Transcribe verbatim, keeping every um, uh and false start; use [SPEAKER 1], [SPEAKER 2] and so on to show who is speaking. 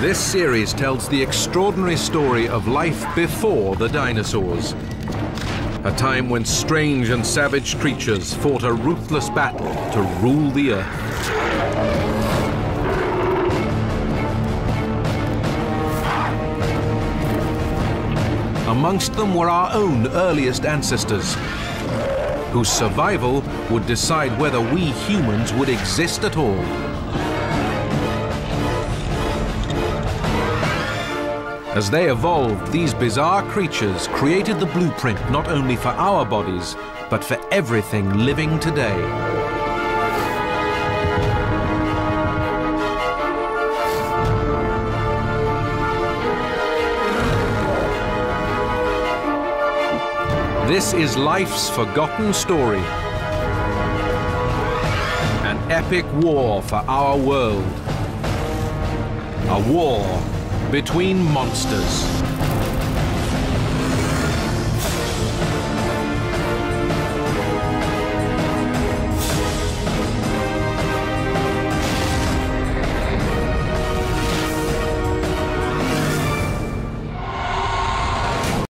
[SPEAKER 1] This series tells the extraordinary story of life before the dinosaurs. A time when strange and savage creatures fought a ruthless battle to rule the earth. Amongst them were our own earliest ancestors, whose survival would decide whether we humans would exist at all. As they evolved, these bizarre creatures created the blueprint not only for our bodies, but for everything living today. This is life's forgotten story. An epic war for our world. A war between monsters.